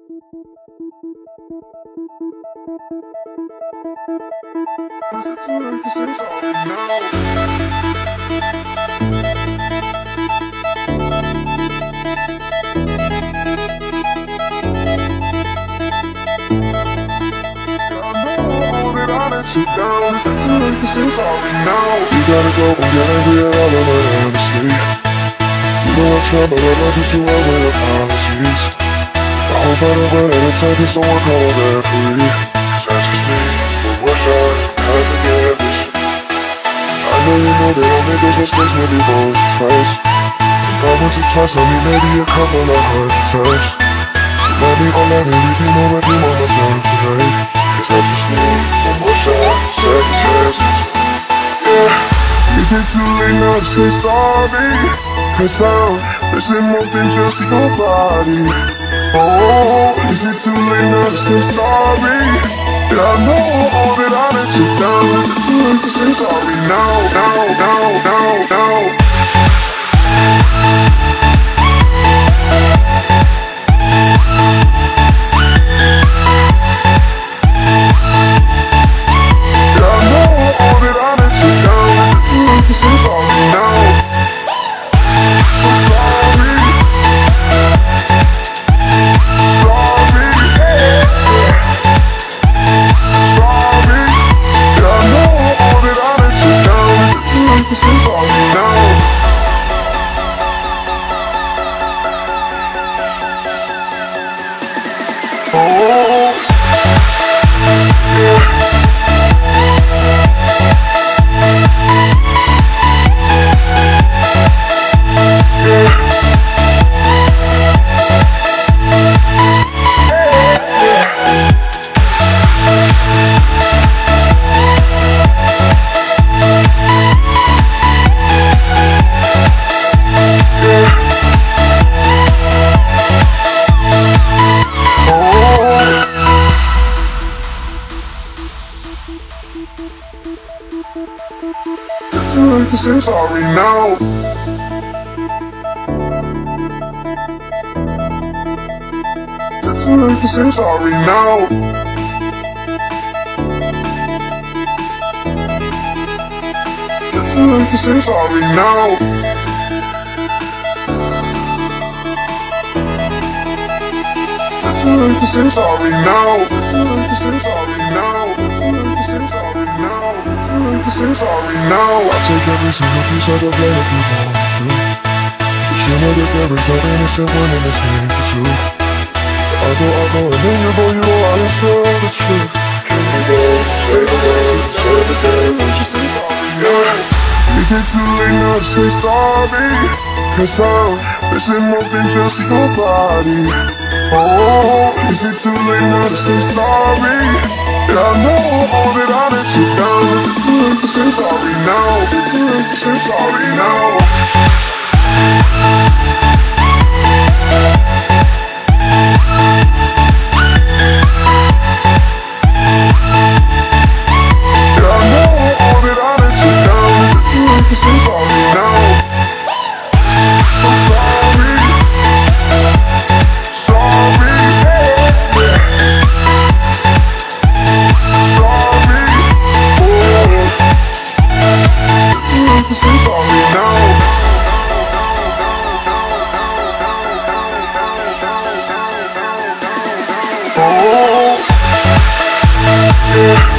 Is it too late to say sorry now? Sit down, is it too late to say sorry now? You gotta go and get angry at all of my honesty. You know I try, but I know just too well with apologies. I hope I don't run out of time, cause someone call a referee. Cause that's just me, but what shot, I forget this. I know that I made those mistakes maybe once or twice. And not once or twice, I mean maybe a couple of hundred times. So let me all out and redeem or redeem on myself tonight. Cause that's just me, one more shot, second chances. Yeah, is it too late now to say sorry? Cause I'm missing more than just your body. Oh, is it too late now to say sorry? Yeah, I know that I let you down. Is it too late to say sorry now, now, now, now, now? It's too late to say sorry now. It's too late to say sorry now. It's too late to say sorry now. It's too late to say sorry now. It's too late to say sorry now. It's too late to say sorry now. It's too late to say sorry now. I take every single piece of the blame if you want to. But you know that there is no innocent one in this game for two. I go, and then you go, I just know the truth. Can you go, say the words, say the day, won't you say sorry now? Is it too late now to say sorry? Cause I'm missing more than just your body. Oh, is it too late now to say sorry? Yeah, I know that I let you down. Is it too late to say sorry now? Is it too late to say sorry now? Yeah, I know that I let you down. Is it too late to say sorry now? I'm sorry. Oh, yeah.